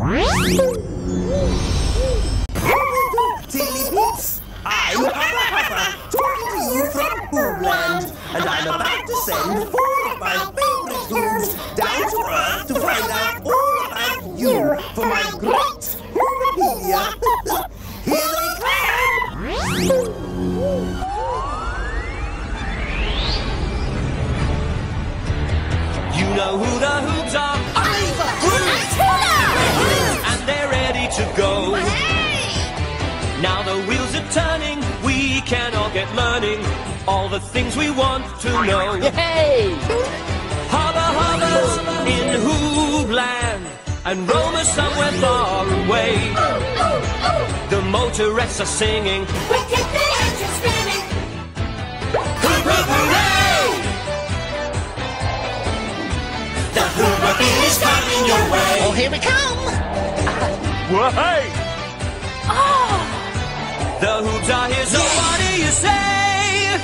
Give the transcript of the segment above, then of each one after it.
Tilly Peeps, I'm Hubba Hubba, talking to you from Hoobland, and I'm about to send 4 of my favorite Hoobs down to Earth to find out all about you for my great Hoobapedia. Here they come! You know who the Hoobs are? Ivor! And they're ready to go. Now the wheels are turning, we can all get learning all the things we want to know. Hey! Hubba Hubba's in Hoobland, and Romer's somewhere far away. The motorettes are singing, We keep the engine spinning. Hoop hoop hooray! The Hoobapede is coming your way. Oh, here we come! Well, hey! The Hoobs are here, so what do you say?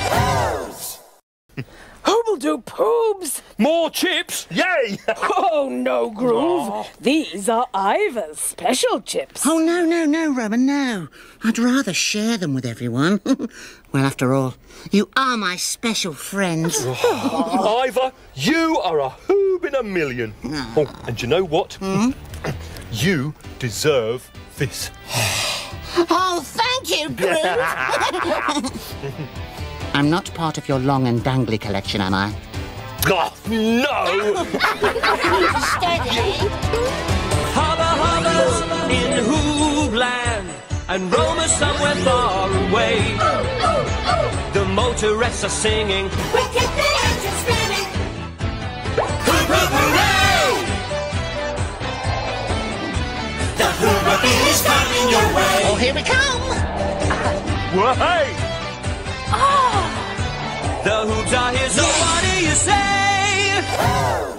Who'll do poobs? More chips! Yay! Oh, no, Groove. These are Ivor's special chips. Oh, no, Roman, no. I'd rather share them with everyone. Well, after all, you are my special friends. Ivor, you are a Hoob in a million. Oh, and you know what? You deserve this. Oh, thank you, Groove. I'm not part of your long and dangly collection, am I? Oh, no! Steady. Hubba Hubba's in Hoobland, and Romer's somewhere far away. The motorettes are singing, We keep the engine spinning. Hoop hoop hooray! The Hoobapede is coming your way. Oh, here we come! Well, hey! The Hoobs are here, so what do you say?